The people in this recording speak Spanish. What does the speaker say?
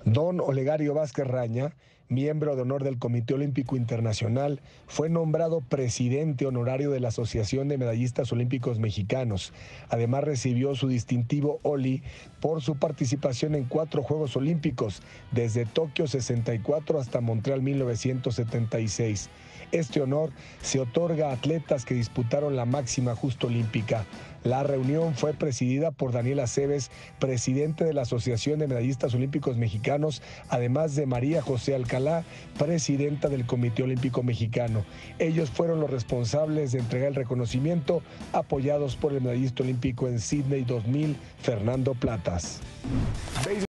Don Olegario Vázquez Raña, miembro de honor del Comité Olímpico Internacional, fue nombrado presidente honorario de la Asociación de Medallistas Olímpicos Mexicanos. Además recibió su distintivo Oli por su participación en 4 Juegos Olímpicos, desde Tokio 64 hasta Montreal 1976. Este honor se otorga a atletas que disputaron la máxima justa olímpica. La reunión fue presidida por Daniel Aceves, presidente de la Asociación de Medallistas Olímpicos Mexicanos, además de María José Alcalá, presidenta del Comité Olímpico Mexicano. Ellos fueron los responsables de entregar el reconocimiento, apoyados por el medallista olímpico en Sydney 2000, Fernando Platas.